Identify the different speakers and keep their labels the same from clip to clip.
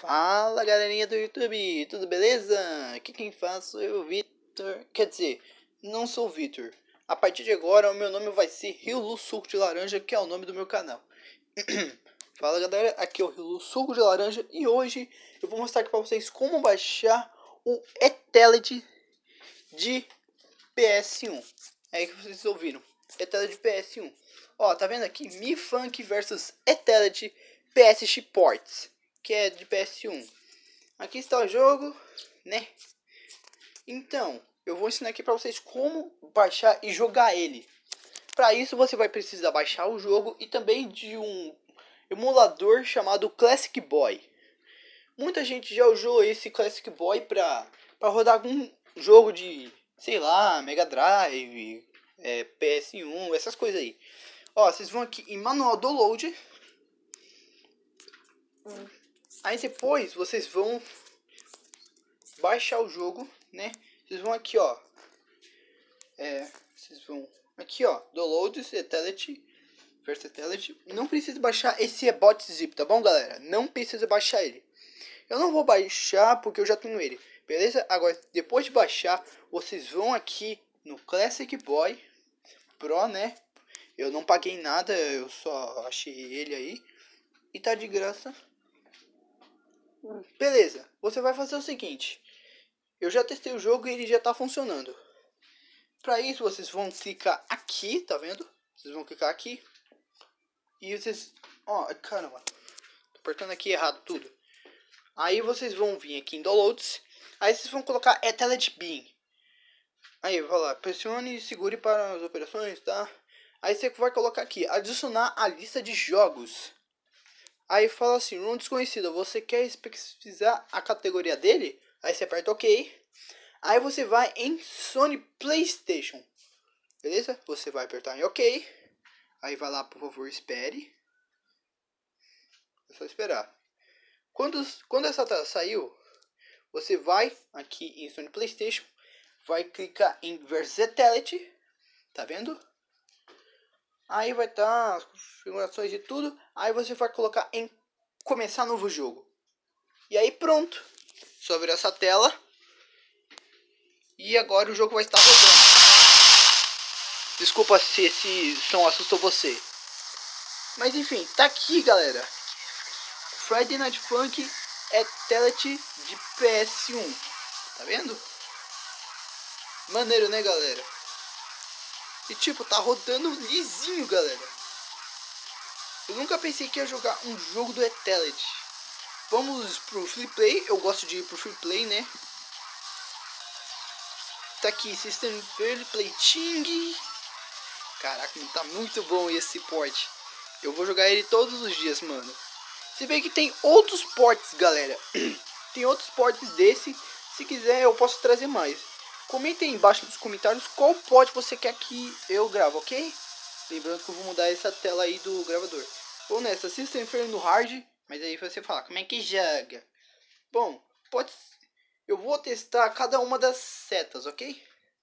Speaker 1: Fala galerinha do YouTube, tudo beleza? Aqui quem fala sou eu, Vitor. Quer dizer, não sou o Vitor. A partir de agora o meu nome vai ser Riolu Suco de Laranja, que é o nome do meu canal. Fala galera, aqui é o Riolu Suco de Laranja e hoje eu vou mostrar aqui pra vocês como baixar o eTalent de PS1. É aí que vocês ouviram, eTalent de PS1. Ó, tá vendo aqui? Mi Funk versus eTalent PS Ports, que é de PS1. Aqui está o jogo, né? Então, eu vou ensinar aqui para vocês como baixar e jogar ele. Para isso você vai precisar baixar o jogo e também de um emulador chamado Classic Boy. Muita gente já usou esse Classic Boy para rodar algum jogo de, sei lá, Mega Drive, PS1, essas coisas aí. Ó, vocês vão aqui em Manual Download. Aí depois vocês vão baixar o jogo, né? Vocês vão aqui, ó. Vocês vão aqui, ó. Downloads, eTalent, versus eTalent. Não precisa baixar esse bot.zip, tá bom, galera? Não precisa baixar ele. Eu não vou baixar porque eu já tenho ele, beleza? Agora, depois de baixar, vocês vão aqui no Classic Boy Pro, né? Eu não paguei nada, eu só achei ele aí. E tá de graça. Beleza, você vai fazer o seguinte. Eu já testei o jogo e ele já tá funcionando. Para isso vocês vão clicar aqui, tá vendo? Vocês vão clicar aqui. E vocês... Ó, caramba. Tô apertando aqui errado tudo. Aí vocês vão vir aqui em Downloads. Aí vocês vão colocar eTalent Bin. Aí vai lá, pressione e segure para as operações, tá? Aí você vai colocar aqui, adicionar a lista de jogos. Aí fala assim, um desconhecido, você quer especificar a categoria dele? Aí você aperta OK. Aí você vai em Sony PlayStation. Beleza? Você vai apertar em OK. Aí vai lá, por favor, espere. É só esperar. Quando essa tela saiu, você vai aqui em Sony PlayStation. Vai clicar em versus eTalent. Tá vendo? Aí vai estar as configurações e tudo. Aí você vai colocar em começar novo jogo. E aí pronto. Só virar essa tela. E agora o jogo vai estar rodando. Desculpa se esse som assustou você. Mas enfim, tá aqui galera. Friday Night Funk eTalent de PS1. Tá vendo? Maneiro, né galera? E tipo, tá rodando lisinho, galera. Eu nunca pensei que ia jogar um jogo do eTalent. Vamos pro Free Play. Eu gosto de ir pro Free Play, né? Tá aqui, System Fair Plating. Caraca, tá muito bom esse port. Eu vou jogar ele todos os dias, mano. Se bem que tem outros ports, galera. Tem outros ports desse. Se quiser, eu posso trazer mais. Comentem aí embaixo nos comentários qual port você quer que eu grave, ok? Lembrando que eu vou mudar essa tela aí do gravador. Ou nessa, System Fair no hard. Mas aí você fala, como é que joga? Bom, eu vou testar cada uma das setas, ok?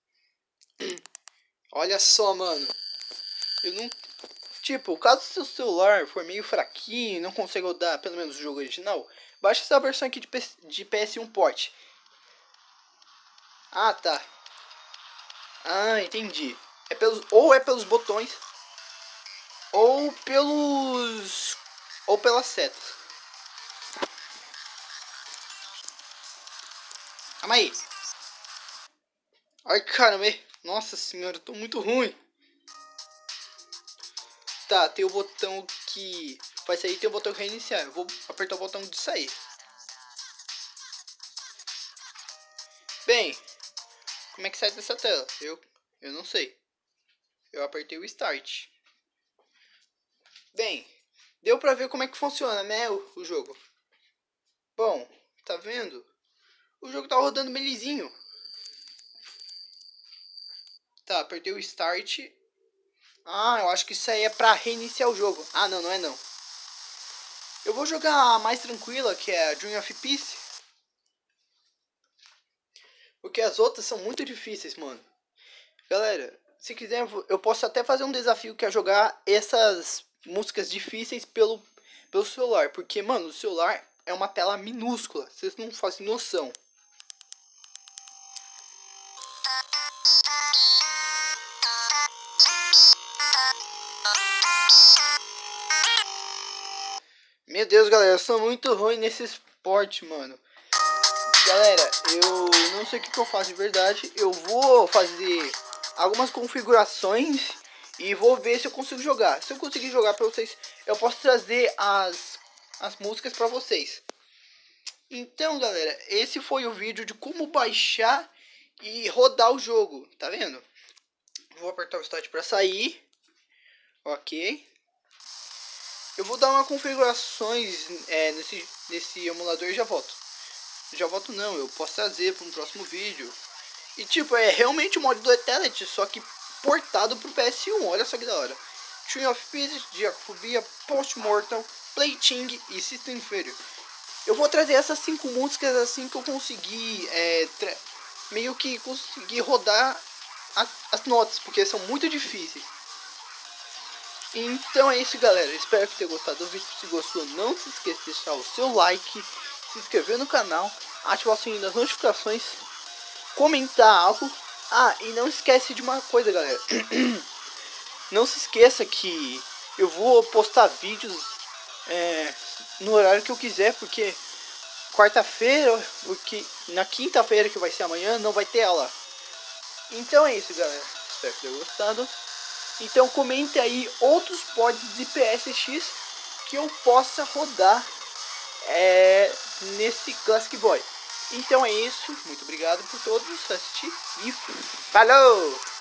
Speaker 1: Olha só, mano. Eu não... Tipo, caso seu celular for meio fraquinho e não consiga rodar pelo menos o jogo original, baixa essa versão aqui de PS1 Port. Ah, tá. Ah, entendi. Ou é pelos botões, ou pelas setas. Calma aí. Ai, caramba. Nossa senhora, eu tô muito ruim. Tá, tem o botão que faz sair, tem o botão que reiniciar. Eu vou apertar o botão de sair. Bem, como é que sai dessa tela? Eu não sei. Eu apertei o Start. Bem, deu pra ver como é que funciona, né, o jogo. Bom, tá vendo? O jogo tá rodando bem lisinho. Tá, apertei o Start. Ah, eu acho que isso aí é pra reiniciar o jogo. Ah, não, não é não. Eu vou jogar a mais tranquila, que é a Dream of Peace. Porque as outras são muito difíceis, mano. Galera, se quiser, eu posso até fazer um desafio que é jogar essas músicas difíceis pelo celular. Porque, mano, o celular é uma tela minúscula. Vocês não fazem noção. Meu Deus, galera, eu sou muito ruim nesse esporte, mano. Galera, eu não sei o que eu faço de verdade. Eu vou fazer algumas configurações e vou ver se eu consigo jogar. Se eu conseguir jogar pra vocês, eu posso trazer as músicas pra vocês. Então, galera, esse foi o vídeo de como baixar e rodar o jogo. Tá vendo? Vou apertar o start pra sair. Ok. Eu vou dar uma configurações nesse emulador e já volto. Já volto não, eu posso trazer para um próximo vídeo. E tipo, é realmente o mod do Eternity, só que portado pro PS1, olha só que da hora. Tree of Peace, Diacofobia, Postmortal, Playting e System Inferior. Eu vou trazer essas 5 músicas assim que eu conseguir, meio que conseguir rodar as notas, porque são muito difíceis. Então é isso, galera, espero que tenha gostado do vídeo. Se gostou, não se esqueça de deixar o seu like, se inscrever no canal, ativar o sininho das notificações, comentar algo. Ah, e não esquece de uma coisa, galera. Não se esqueça que eu vou postar vídeos no horário que eu quiser, porque quarta-feira, porque na quinta-feira, que vai ser amanhã, não vai ter aula. Então é isso, galera, espero que tenha gostado. Então comente aí outros pods de PSX que eu possa rodar nesse Classic Boy. Então é isso, muito obrigado por todos assistir e falou!